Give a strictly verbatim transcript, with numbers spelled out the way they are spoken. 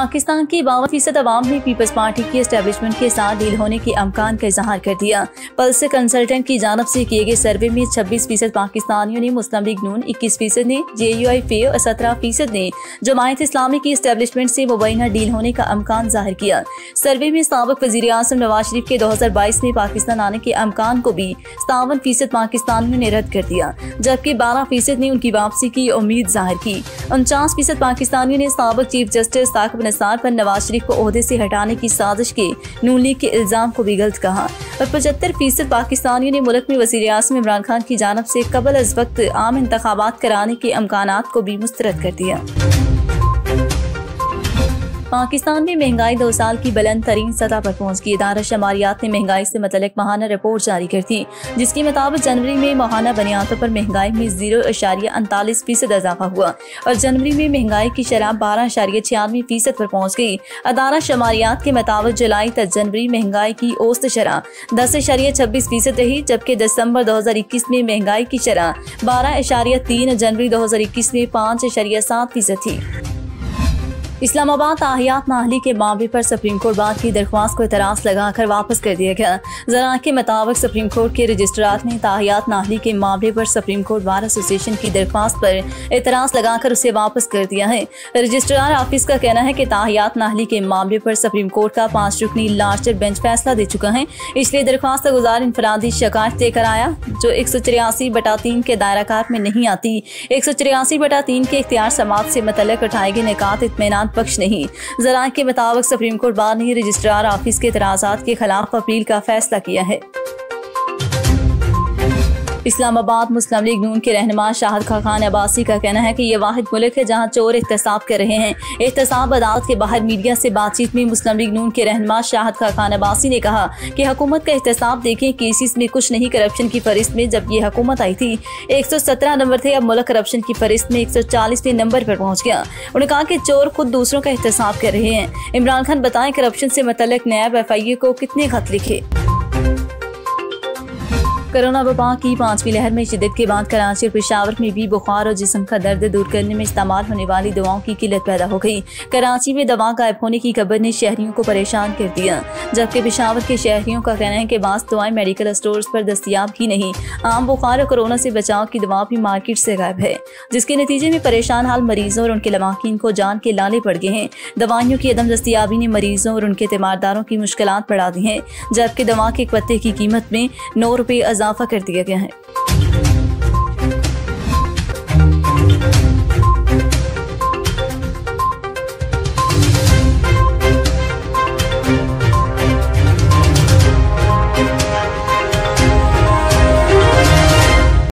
पाकिस्तान की बावन फीसद अवाम ने पीपल्स पार्टी की एस्टेब्लिशमेंट के साथ डील होने के अमकान का इजहार कर दिया। पल्स कंसल्टेंट की जानब से किए गए सर्वे में छब्बीस फीसद पाकिस्तानियों ने मुस्लिम लीग नून, इक्कीस फीसद ने जे यू आई फे और सत्रह फीसद ने जमायत इस्लामी की एस्टेब्लिशमेंट से मुबैना डील होने का अमकान जाहिर किया। सर्वे में साबिक वज़ीर आज़म नवाज शरीफ के दो हजार बाईस में पाकिस्तान आने के अमकान को भी सतावन फीसद पाकिस्तानियों ने रद्द कर दिया, जबकि बारह फीसद ने उनकी वापसी की उम्मीद जाहिर की। उनचास फीसद पाकिस्तानियों ने साबिक चीफ जस्टिस ताक़िब नसार पर नवाज शरीफ को ओहदे से हटाने की साजिश के नून लीग के इल्जाम को भी गलत कहा और पचहत्तर फीसद पाकिस्तानियों ने मुल्क में वज़ीर आज़म इमरान खान की जानब से कबल अज वक्त आम इंतखाबात कराने के अमकानात को भी मुस्तरद कर दिया। पाकिस्तान में महंगाई दो साल की बुलंद तरीन सतह पर पहुंच गई। इदारा शमारियात ने महंगाई से मुतल्लिक माहाना रिपोर्ट जारी कर दी, जिसके मुताबिक जनवरी में माहाना बुनियादों पर महंगाई में जीरो अशारिया उनतालीस फीसद इजाफा हुआ और जनवरी में महंगाई की शरह बारह अशारिया छियानवे फीसद पर पहुँच गई। अदारा शमारियात के मुताबिक जुलाई तक जनवरी महंगाई की औसत शरह दस अशारिया छब्बीस फीसद रही, जबकि दिसंबर दो हजार इक्कीस में महंगाई की शरह बारह अशारिया तीन और जनवरी दो हजार इक्कीस में पाँच अशारिया सात फीसद थी। इस्लामाबाद ताहियात नाहली के मामले पर सुप्रीम कोर्ट बाद की दरख्वास्त को एतराज़ लगाकर वापस कर दिया गया। जरा के मुताबिक सुप्रीम कोर्ट के रजिस्ट्रार ने ताहियात नाहली के मामले पर सुप्रीम कोर्ट बार एसोसिएशन की दरख्वास्त पर एतराज़ लगाकर उसे वापस कर दिया है। रजिस्ट्रार ऑफिस का कहना है कि ताहियात नाहली के मामले पर सुप्रीम कोर्ट का पाँच रुकनी लार्जर बेंच फैसला दे चुका है, इसलिए दरख्वास्त गुजार इनफरादी शिकायत लेकर आया जो एक सौ तिरासी बटा तीन के दायराकार में नहीं आती। एक सौ तिरासी बटा तीन के इख्तियार समात से मुतल्लिक उठाए गए निकात इत्मीनान पक्ष नहीं। जरा के मुताबिक सुप्रीम कोर्ट बार ने रजिस्ट्रार ऑफिस के एतराज़ात के खिलाफ अपील का फैसला किया है। इस्लामाबाद मुस्लिम लीग नून के रहनुमा शाहिद खान अब्बासी का कहना है कि यह वाहिद मुल्क है जहां चोर एहतसाब कर रहे हैं। एहतसाब अदालत के बाहर मीडिया से बातचीत में मुस्लिम लीग नून के रहनुमा शाहिद खान अब्बासी ने कहा कि हुकूमत का एहतसाब देखें, केसेस में कुछ नहीं करप्शन की फहरिस्त में जब ये हुकूमत आई थी एक सौ सत्रह नंबर थे, अब मुल्क करप्शन की फहरिस्त में एक सौ चालीसवें नंबर पर पहुँच गया। उन्होंने कहा कि चोर खुद दूसरों का एहतसाब कर रहे हैं। इमरान खान बताएं करप्शन से मुतल्लिक नैब एफ आई ए को कितने खत लिखे। कोरोना वबा की पांचवी लहर में शिद्दत के बाद कराची और पेशावर में भी बुखार और जिस्म का दर्द दूर करने में इस्तेमाल होने वाली दवाओं की किल्लत पैदा हो गई। कराची में दवा गायब होने की खबर ने शहरियों को परेशान कर दिया, जबकि पेशावर के शहरियों का कहना है कि बास दवाएं मेडिकल स्टोर्स पर दस्तियाब ही नहीं, आम बुखार और कोरोना से बचाव की दवा भी मार्केट से गायब है, जिसके नतीजे में परेशान हाल मरीजों और उनके लवाकिन को जान के लाले पड़ गए हैं। दवाइयों की अदम दस्तियाबी ने मरीजों और उनके तीमारदारों की मुश्किलात बढ़ा दी हैं, जबकि दवा के एक पत्ते की कीमत में नौ रुपये इजाफा कर दिया गया है।